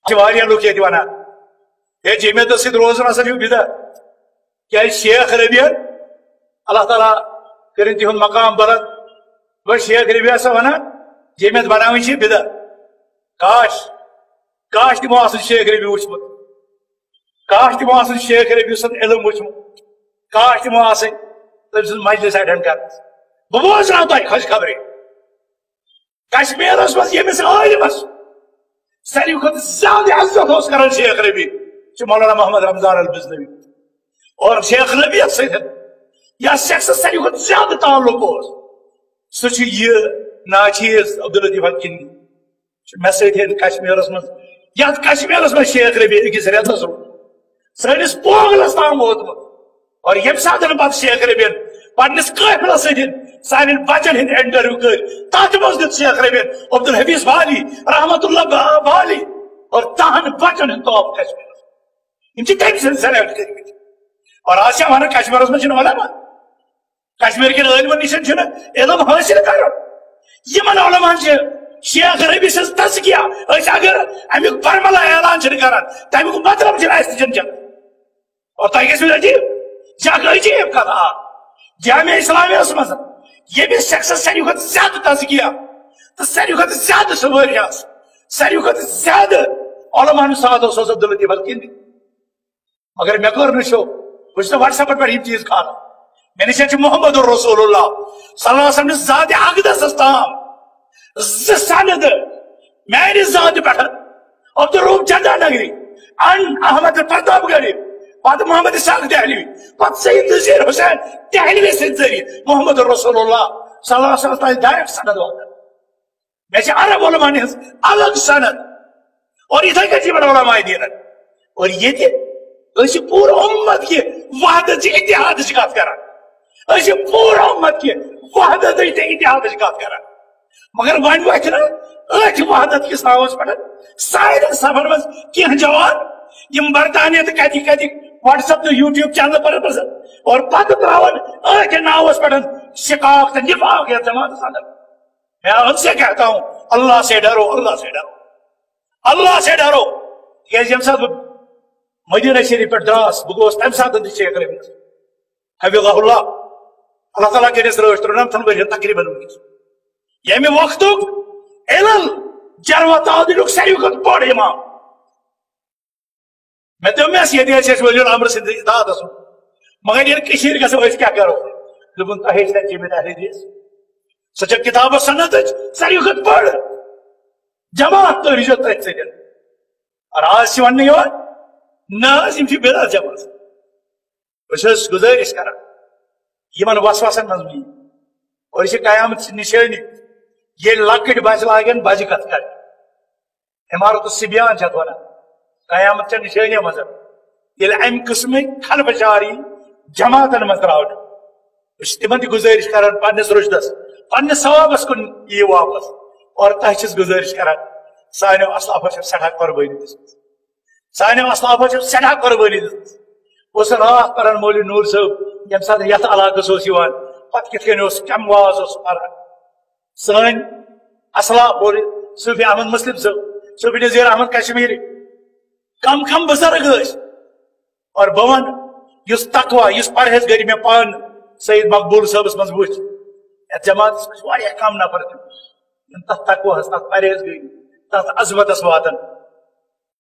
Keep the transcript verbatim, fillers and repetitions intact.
لوگ یہ ونان ہے جمیت ست روزن ہسا بدعت کیا شیخ ربی اللہ تعالیٰ کرن تہد مقام بلند وہ شیخ ربی ہسا ونان جمیت بناوین چھ بدعت کاش کاش تمو آسن شیخ ربی وچمت کاش تمو آسن شیخ ربی سن علم وچمت کاش تمو آسن تم سن مجلس اٹینڈ کر بہ بوزناو تہ خوش خبر کشمیرس مز یمس عالمس ساروی کھت زیادہ عزت اس کران شیخ ربی مولانا محمد رمضان البزنوی اور شیخ ربی ست یا شخص ساروی کھت زیادہ تعلق اس سہ یہ ناچیز عبداللطیف الکندی مے ست کشمیرس مز یتھ کشمیرس مز شیخ ربی اکس ریتس رو سنس پوگلس تام ووتمت اور یم سات پتہ شیخ ربی پنس قافلس ست سان بچن ہند انٹرویو کر تک مز دت شیخ ربی عبدالحفیظ بالی رحمت اللہ بالی اور تہن بچن ہند ٹاپ کشمیر یہ تم سن سلیکٹ کر اور آج ونان کشمیرس مز علما کشمیر کن علمن نش علم حاصل کرن علمان شیخ ربی سن تذکیہ اگر امیک برملا اعلان کران تمیک مطلب جن اور تہ گھو عجیب یہ عجیب کتھا جامعہ اسلامیہ مز یہ شخص ساروی کھت زیادہ تذکیہ تو ساروی کھت زیادہ سواری ساروی کھت زیادہ علماء ساتھ اس عبداللطیف الکندی مگر مے کر نشو بس واٹس ایپ پر یہ چیز کھانا میں نے محمد الرسول اللہ صلی اللہ علیہ وسلم ذات اقدس تام سند میری ذات پہ عبدالروف جنڈا نگری ان احمد پرتاب گڑی پت محمد اسحاق دہلوی پت سید نذیر حسین دہلوی سند ذریعہ محمد الرسول اللہ صلی اللہ علیہ وسلم ڈائریکٹ سند واتان میں عرب علماء ہز الگ سند اور اتھے کچھ بڑا علماء دین اور یہ تھی اس پور امت کی وحدت سے اتحاد سے کات کران اس پور امت کی وحدت سے اتحاد سے کات کران مگر ون وقت نا ات وحدت کس ناوس پہ سارے سفر مز کی جوان یم برطانیہ تو کتی کتی واٹس ایپ تو یوٹیوب چینل پر اور پتہ تراون ات ناوس پہ شقاق تو نفاق یا جماعت سادر میں ان سے کہتا ہوں اللہ سے ڈرو اللہ سے ڈرو اللہ سے ڈرو کہ یم ساتھ مدینہ شریف پہ دراس بہ گوس تمہ سات شیخ ربی حفظہ اللہ اللہ تعالیٰ کرس رٲچھ ترنمتن ورین تقریباً یمہ وقت علل جرو تعدیل ساروی کھت بوڑ امام میں دمس یہ ولی الامر سند اطاعت اس مگر یہ گھو اس کیا کرو دپن تہ ذمہ داری دس سہ کتاب و سنت ساروی کھت بوڑ جماعت تو رجت تھی سی اور آج ون یم بدعت جماعت بس گزارش کران یمن وسوسن مز بھی اور یہ قیامت نشانی یہ لکٹ بچ لاگن بجہ کت کر عمارت الصبیان چھ ونان قیامت چھ نشانی مز یل ام قسم کھل بچاری جماعتن مز تراؤ تمن تہ گزارش کران پنس رشدس پنس ثوابس کن یہ واپس اور تہ چھس گزارش کران سانو اسلافو چھ سٹھا قربانی دس سانو اسلافو چھ سٹھا قربانی دس اس رات پران مولوی نور صاحب یم سات یت علاقس پتہ کت کن کم واز پران سن اسلاف بول صوفی احمد مسلم صاحب صوفی نذیر احمد کشمیری کم کم بزرگ اور بہ ون اس تقوا اس پرہیز گری میں پان سید مقبول صاحبس مز وچ یت جماعت کم نفر تک تقوا تک پرہیز گری تک عظمتس واتن